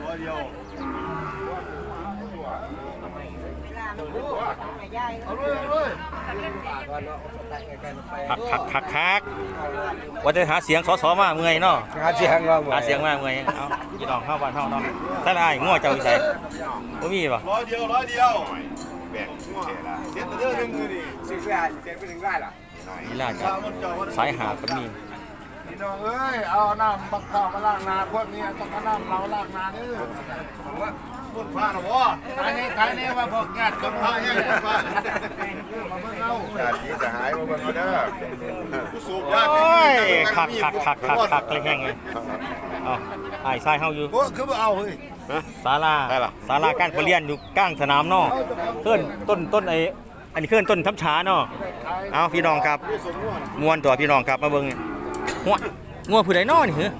คักว่าจะหาเสียงสมาเมื่อยเนาะหาเสียงมาเมื่อยเอาพี่น้องเข้าบ้านเข้าเนาะถ้าได้ง้อเจ้าใส่ก็มีป่ะ 100 เดียวแบ่งเสียตัวนึงดิซื้อไปถึงได้ล่ะนี่ล่ะจ้ะสายหาก็มีพี่น้องเอ้ยเอาน้ำบักข้าวมาล้างนาพวกนี้ต้องเอาน้ำเราล้างนาเด้อพุ่นผ้าหรอวะขายนี่ว่าพวกญาติกับพระเนี่ยมาเบิ่งเอาญาติจะหายมาเบิ่งเอาเด้อผู้สูบญาติคักเลยแห้งเลยเอาไอ้ทรายเฮาอยู่โอ้คือบ่เอาเฮ้ยศาลาการประเรียนอยู่กลางสนามเนาะเคลื่อนต้นไอ้อันนี้เคลื่อนต้นทับช้าเนาะเอาพี่น้องครับมวนตัวพี่น้องครับมาเบิ่งหัวงัวผู้ใดนอนี่เหรอ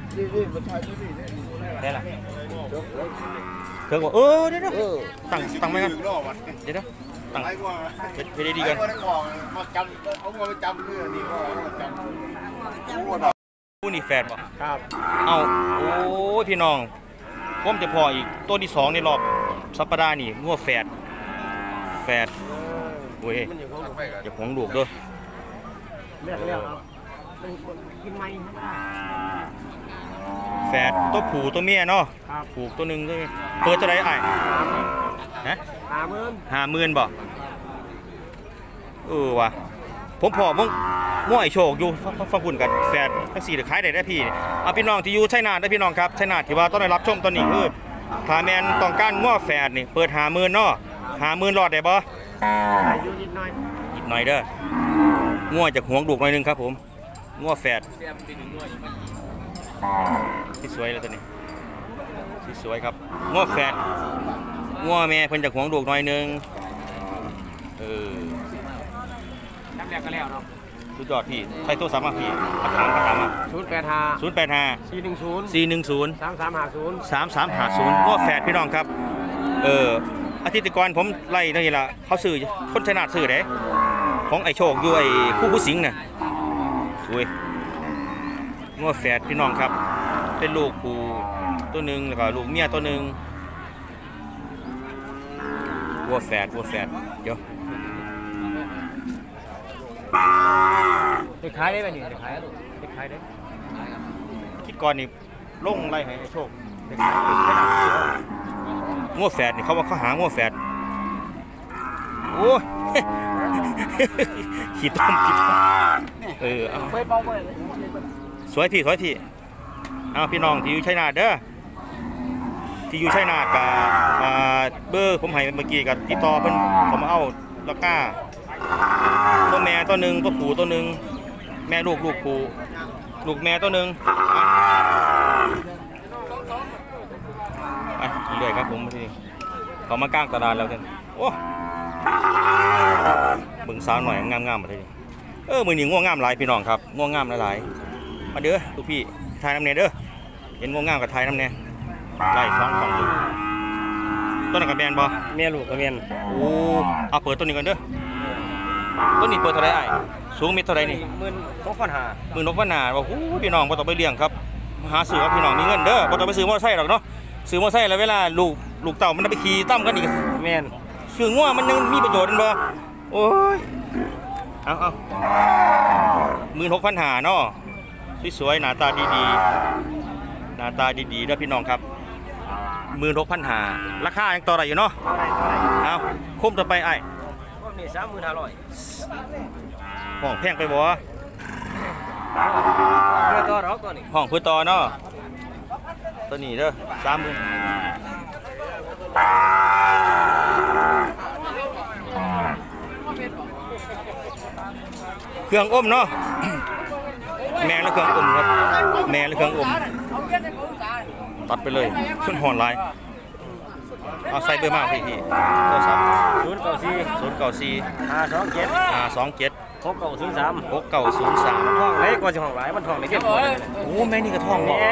ได้ละเถื่อนว่าเดี๋ยวตั้งไว้กันเดี๋ยวตั้งไปดีกันผู้นี่แฟดบ่ครับเอาโอ้พี่น้องผมจะพออีกตัวที่2ในรอบสัปดาห์นี่งัวแฟดเว้ยอย่าหวงลูกเด้อแฝดตัวผู้ตัวเมียเนาะผูกตัวหนึ่งด้วยเปิดจะได้ไอ้ฮะ50,000บ่ว่ะผมพอมั่วไอโชคอยู่ฟังคุณกันแฝดทั้ง4ขายได้พี่เอาพี่น้องที่อยู่ชัยนาทได้พี่น้องครับชัยนาทที่ว่าต้องได้รับชมตอนนี้คือถ้าแมนต้องการงัวแฝดนี่เปิด50,000เนาะ50,000รอดได้บ่อยู่นิดหน่อยเด้องัวจากหวงดุกหน่อยนึงครับผมงัวแฝดที่สวยแล้วตัวนี้ที่สวยครับงัวแฝดงัวแม่เพิ่นจากหวงดุกหน่อยนึงจำแรกก็แล้วเนาะสุดยอดพี่ใช้โทรศัพท์มาพี่กระถางมา085 410 3350งัวแฝดพี่น้องครับอาทิตย์ก่อนผมไล่นี่ล่ะเขาซื้อคนชนะซื้อเด้ของไอโชคอยู่ไอผู้สิงห์น่ะสวยงัวแฝดพี่น้องครับเป็นลูกผู้ตัวหนึ่งแล้วก็ลูกเมียตัวหนึ่งงัวแฝดเดี๋ยวไปขายได้ไหมนี่ไปขายได้คิดก่อนนี่ลงไล่ให้ไอโชคงัวแฝดนี่เขาว่าเขาหางัวแฝดโอ้ยขี้ต้มสวยพี่เอาพี่น้องที่อยู่ชัยนาทเด้อที่อยู่ชัยนาทกับเบอร์ผมให้เมื่อกี้กับติดต่อเพิ่นเขามาเอาราคาตัวแม่ตัวหนึ่งตัวผู้ตัวหนึ่งแม่ลูกผู้ลูกแม่ตัวหนึ่งไปเรื่อยครับผมที่เขามากลางตลาดแล้วกันโอ้บึงสาวหน่อยงามมาเลยมือนี้ง่วงงามหลายพี่น้องครับง่วงงามหลายมาเด้อลูกพี่ทายน้ำเนยเด้อเห็นง่วงงามกับทายน้ำเนยไล่2อยู่ต้นกับแมนบ่เมียลูกกับเมียนโอ้เอาเปิดต้นนี้กันเด้อต้นนี้เปิดเท่าไรไอ้สูงเมตรเท่าไรนี่16,500ว่าพี่น้องบ่ต้องไปเลี้ยงครับหาซื้อว่าพี่น้องมีเงินเด้อบ่ต้องไปซื้อมอเตอร์ไซค์หรอกเนาะซื้อมอเตอร์ไซค์แล้วเวลาลูกเต่ามันไปขี่ตั้มกันอีกแม่นซื้อง่วมันยังมีประโยชน์บ่โอ้ยเอา16,500เนาะสวยๆหน้าตาดีด้วยพี่น้องครับ16,500ราคายังต่อได้อยู่เนาะเอาคุ้มต่อไปไอ้พวกนี้35,000 ห้องแพงไปบ่เพื่อต่อหรอกตัวนี้ห้องเพื่อต่อเนาะตัวนี้เด้อ30,000เครื่องอมเนาะแม่และเครื่องอมครับแม่และเครื่องอมตัดไปเลยขึ้นหอนลายเอาใส่เบอร์มากพี่โทรศัพท์094 527 6903 ท่องเล็กกว่าจะห้องหลายมันท่องในเก็บโอ้แม่นี่ก็ท่องบ่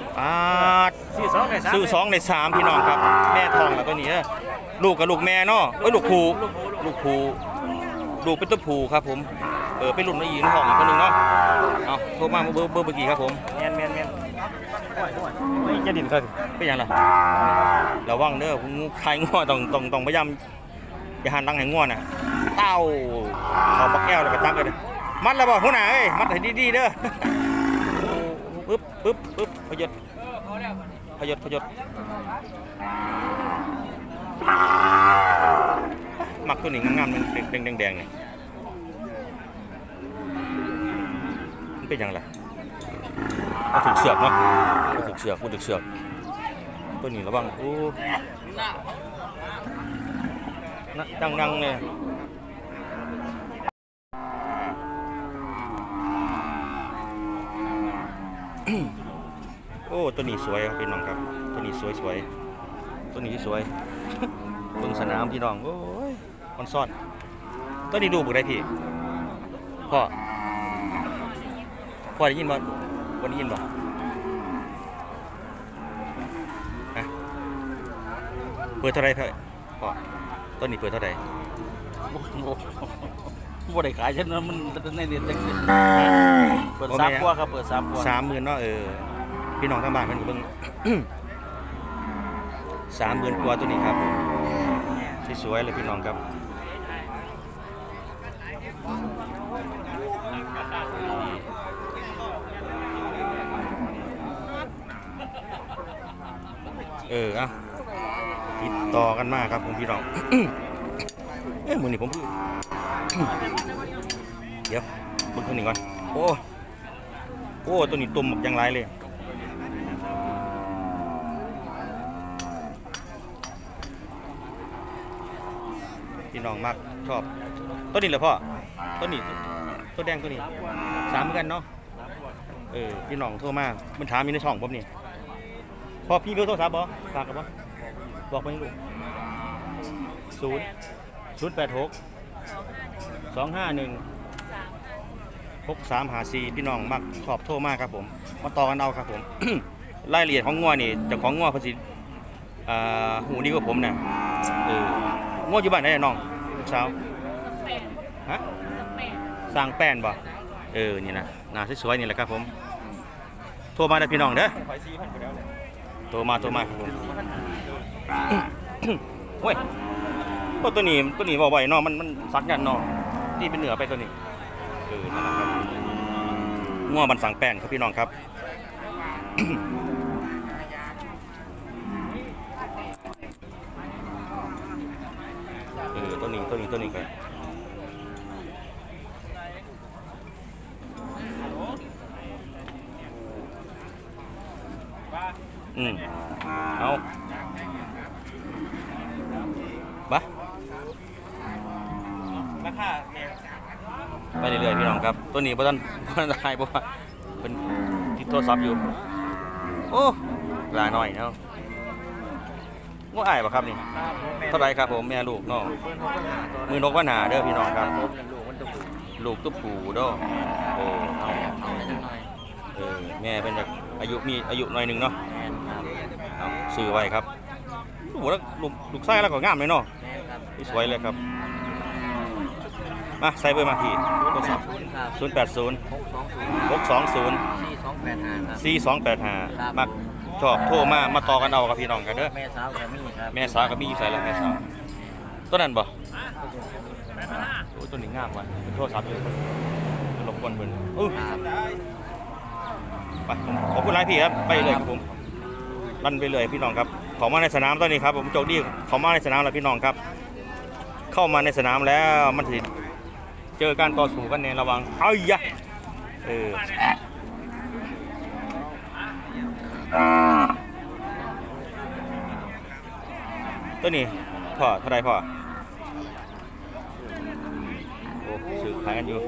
ซื้อ2ใน3พี่น้องครับแม่ท่องแล้วตัวนี้ลูกกับลูกแม่เนาะลูกผู้ลูกเป็นตัวผู้ครับผมเป็นรุ่นน้อยอีกห้องอีกคนนึงเนาะเอาโทรมาเบอร์เมื่อกี้ครับผมแม่นอย่าดิ่นเขาเป็นยังไงระวังเด้องูใครง้อต้องพยายามอย่าหันหลังให้ง้อน่ะเต้าเขาปักแก้วแล้วก็ตักเลยมัดแล้วบอกหัวหน้าเอ้ยมัดให้ดีๆเด้อปึ๊บพยศมักตัวนี้งามๆนึงแดงๆนี่มันเป็นยังไงเอาถึกเสือกเนาะเอาถึกเสือกตัวนี้ระวังโอ้นะดังๆเนี่ยโอ้ตัวนี้สวยครับพี่น้องครับตัวนี้สวยตัวนี้สวยตรงสนามพี่น้องโอ้ยมันซ่อนตัวนี้ดูบุกได้พี่พ่อได้ยินบ่วันนี้ยินบ่ฮะเปิดเท่าไรพ่อตัวนี้เปิดเท่าไรบ่ได้ขายฉันมันในเดือนจังเปิด3 กว่าครับเปิด3 กว่า 30,000เนาะพี่น้องทางบ้านมันก็เบิ่ง 30,000 กว่าตัวนี้ครับสวยๆเลยพี่น้องครับอ่ะติดต่อกันมากครับผมพี่น้อง มือนี่ผมพูด เดี๋ยวเบิ่งตัวนี้ก่อนโอ้ตัวนี้ตุ่มยังไรเลยพี่น้องมากชอบตัวนี้เหรอพ่อตัวนี้ตัวแดงตัวนี้3เหมือนกันเนาะพี่น้องโทรมามันถามมีในช่องผมนี่พอพี่เบอร์โทรศัพท์บ่ฝากกับบ่บอกไปลูก086 251 6354พี่น้องมักชอบโทรมากครับผมมาต่อกันเอาครับผม รายละเอียดของงัวนี่เจ้าของงัวเพิ่นสิหูดีกว่าผมน่ะงัวอยู่บ้านไหนน้องเช้าฮะสร้างแป้นบ่นี่นะหน้าสวยๆนี่แหละครับผมโทรมาได้พี่น้องเด้อโทรมาครับผมโอ้ยตัวนี้บ่ไหวเนาะมันสักยันเนาะที่เป็นเหนือไปตัวนี้นั่นแหละครับงัวบันสังแป้นครับพี่น้องครับ ตัวนี้กันเอาบะราคาไปเรื่อยๆพี่น้องครับตัวนี้บ่ทันได้เพราะว่าเป็นติดโทรศัพท์อยู่โอ้ลาหน่อยเนาะว่าอ้ายบ่ครับนี่เท่าไรครับผมแม่ลูกน้อง16,500เด้อพี่น้องครับลูกตุ๊บปู่เด้อแม่เป็นจากอายุหน่อยนึงเนาะเอาซื้อไว้ครับลูกไส้แล้วก็งามเลยเนาะสวยเลยครับมาใส่เบอร์มาพี่โทรศัพท์080 620 4285มักชอบโทรมาต่อกันเอากับพี่น้องกันเด้อแม่สาวกับมีใส่แล้วแม่สาวตัวนั้นบ่ตัวนี้งามว่ะโทรศัพท์อยู่รบกวนเพิ่นไปขอบคุณหลายพี่ครับไปเลยครับผมลั่นไปเลยพี่น้องครับขอมาในสนามตอนนี้ครับผมโจกดีขอมาในสนามแล้วพี่น้องครับเข้ามาในสนามแล้วมันสิเจอการต่อสู้กันในระวังยะตัวนี้พ่อเท่าไรพ่อโอ้สื่อขายกันอยู่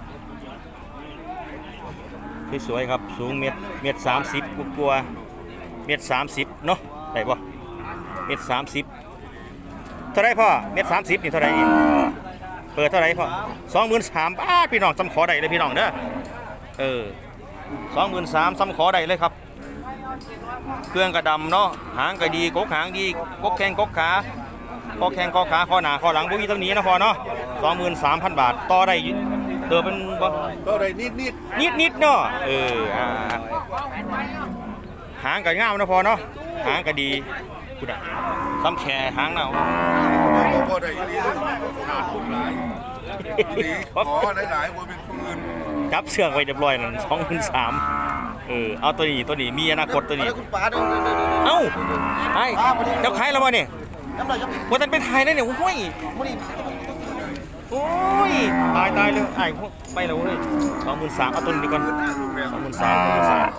สวยๆครับสูงเมตร30กว่าเมตร30เนาะได้ป่ะเมตร30เท่าไรพ่อเมตร30นี่เท่าไรเปิดเท่าไรพ่อ23,000 บาทพี่น้องซ้ำขอได้เลยพี่น้องเด้อ23,000ซ้ำขอได้เลยครับเครื่องกระดำเนาะหางกระดีกกหางดีกกแข้งกกขาข้อแข้งข้อขาข้อหน้าข้อหลังพวกนี้ตรงนี้นะพ่อเนาะ23,000 บาทต่อได้เติมเป็นบ่ก็ได้นิดเนาะหางก็งามนะพอเนาะหางก็ดีกูน่ะซ้ำแขหางเนาะบ่ได้อีหลีขาดทุนหลายอีหลีขอหลายๆบ่เป็นผู้อื่นจับเชือกไว้เรียบร้อยนั่น23,000เอาตัวนี้มีอนาคตตัวนี้คุณป้าเด้อเอ้าไอ้เจ้าขายแล้วบ่เนี่ยว่าท่านเป็นไทยแล้วเนี่ยโอ้ยโอ้ยตายเลยไอ้พวกไปแล้วเว้ย23,000เอาตัวนี้ดีก่อน23,000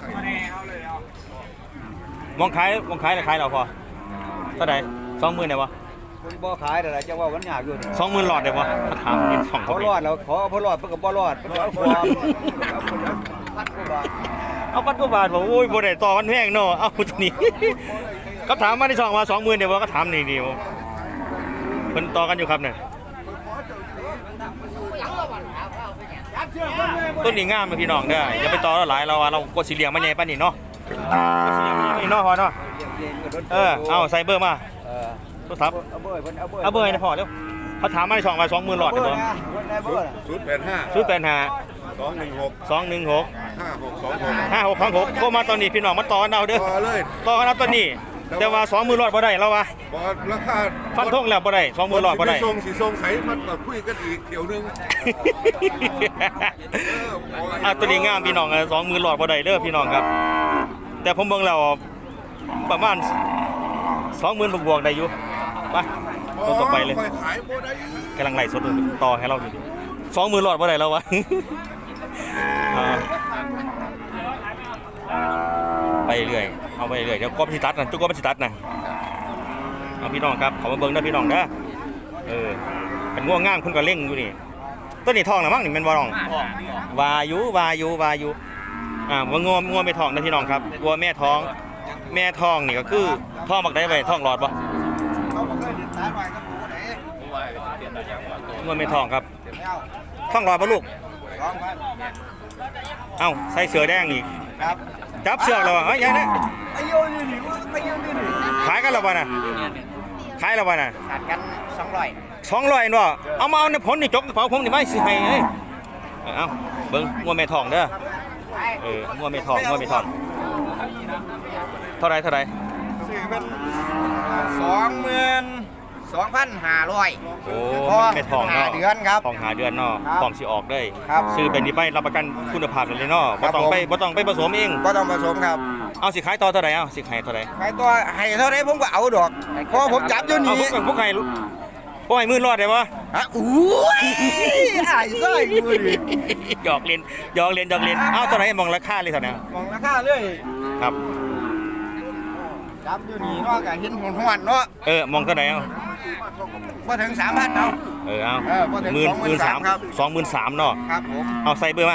มองขายแล้วขายเราพอเท่าไหร่20,000ได้บ่คนบ่ขายแต่จังว่ามันยากอยู่ 20,000หลอดได้บ่ถ้าถามกิน2 เขาเขารอดแล้วขอบ่รอดเพิ่นก็บ่รอดเพิ่นเอาความพัดกว่าบาทเอาปัดกว่าบาทบ่โอ้ยบ่ได้ต่อมันแพงเนาะเอาตัวนี้ก็ถามมาที่ช่องว่า 20,000ได้บ่ก็ถามนี่เพิ่นต่อกันอยู่ครับเนี่ยต้นนี้งามเลยพี่น้องเด้ออย่าไปต่อหลายเราว่าเรากดสีเหลืองมาใหญ่ปานนี้เนาะกดสีเหลืองมาใหญ่เนาะพอเนาะเอาใส่เบอร์มาโทรศัพท์เอาเบอร์เพิ่นเอาเบอร์เอาเบอร์ให้พอเด้อเขาถามมาในช่องว่า 20,000หลอดได้บ่ได้เบอร์ 085 085 216 216 5626 5626โทรมาตอนนี้พี่น้องมาต่อกันเอาเด้อพอเลยต่อกันเอาตอนนี้แต่ว่า 20,000หลอดบ่ได้แล้ววะบ่ราคาฟันธงแล้วบ่ได้ 20,000หลอดบ่ได้สิส่งใส่มันก็คุยกันอีกเที่ยวนึงตัวนี้งามพี่น้อง20,000หลอดบ่ได้เด้อพี่น้องครับ แต่ผมเบิ่งแล้วประมาณ 20,000บวกๆได้อยู่ไปตัวต่อไปเลยขายบ่ได้กำลังไล่สดต่อให้เราอยู่ดิ20,000หลอดบ่ได้แล้ววะ ไปเรื่อยเอาไปเรื่อยเดี๋ยวกบสิตัดนะจุกกบสิตัดนะเอาพี่น้องครับเขามาเบิ่งได้พี่น้องเด้อเป็นง่วงง่ามคุณก็เล่งอยู่นี่ต้นนี้ทองนะมั้งนี่เป็นบ่ทองวายุว่างวไม่ทองนะพี่น้องครับวัวแม่ท้องนี่ก็คือท้องบักได้ไว้ท้องหลอดบ่เขาบ่เคยติดสายไว้กับหมูไหนงวไม่ทองครับท้องหลอดบ่ลูก 2,000 เอ้าใส่เสือแดงอีกครับจับเสือกแล้วเฮ้ยยังนะไปโยนนี่ไปโยนนี่ขายกันแล้วบ่น่ะขายแล้วบ่น่ะขาดกัน200 200เนาะเอามาเอาในผลนี่จกกระเป๋าผมนี่ไม่สิให้เอ้ยเอาเบิ่งงัวแม่ทองเด้องัวแม่ทองเท่าไหร่ซื้อเป็น22,500 โอ้ทองแม่ทองเนาะ 5 เดือนครับทองหาเดือนเนาะครับทองสิออกได้ครับซื้อเป็นนี่ไปรับประกันคุณภาพเลยเนาะครับบ่ต้องผมไปผสมเองก็ต้องผสมครับเอาสิขายต่อเท่าไหร่เอาสิขายเท่าไหร่ใครตัวให้เท่าไรผมก็เอาดอกเพราะผมจับอยู่เอานี่พวกใครมื่นรอดได้บ่ฮะอู้ยไอ้ไส้กูดิหยอกเล่นเอาเท่าไหร่มองราคาเลยเท่านั้นมองราคาเลยครับจับอยู่นี่เนาะก็เห็นหวนๆเนาะมองเท่าไหร่เอาบ่ถึง 3,000เอาเอาบ่ถึง 13,000 ครับ 23,000เนาะครับผมเอาใส่เบอร์มา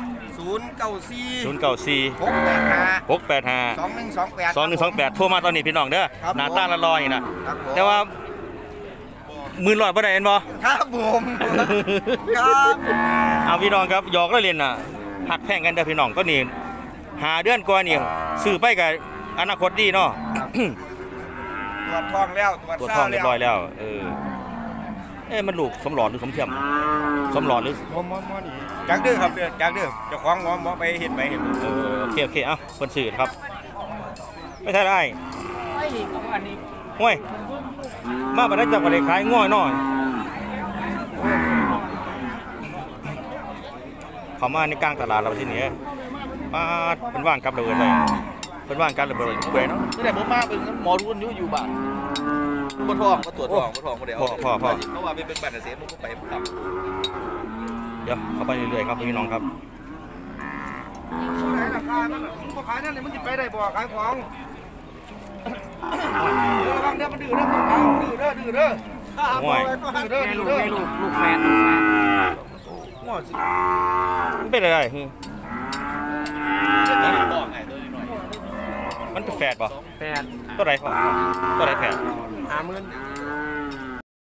094 094 685 685 2128 2128โทรมาตอนนี้พี่น้องเด้อครับหน้าตาละลอยนี่นะครับผมแต่ว่ามื่นรอดบ่ได้เห็นบ่ครับผมครับเอาพี่น้องครับหยอกแล้วเล่นน่ะหักแพงกันเด้อพี่น้องก็นี่หาเดือนกว่านี่ซื้อไปกับอนาคตดีเนาะตรวจท้องแล้วตัวทองเรียบร้อยแล้วมันลูกสมหลอดหรือสมเทียมสมหลอดหรือบ่นี่จักเด้อครับเด้อจักเด้อเจ้าของหมอไปเฮ็ดไปเฮ็ดโอเคเอ้าเพิ่นซื้อครับไม่ใช่ได้ห้วยมาบ่ได้จับบ่ได้ขายง่อยน้อยเขามาในกลางตลาดเราที่นี่ป้าเป็นว่างกับระเบิดเลยเป็นว่างกับระเบิดเว้ยเนาะไม่ได้ผมมาเป็นหมอรุ่นอยู่บ้านบ่ท้องมาตรวจท้องบ่ได้เอาพ่อเพราะว่าเป็นบัตรเสียผมก็ไปครับเดี๋ยวเข้าไปเรื่อยๆครับพี่น้องครับราคามันบ่ขายนั่นนี่มันสิไปได้บ่ขายของระวังเด้อมันดื้อเด้อดื้อเด้อห่วยดื้อเด้อลูกแฟนมันเป็นอะไรบอกไงตัวน้อยมันเป็นแฝดป่ะแฟนตัวไหนพ่อตัวไหนแฝด 50,000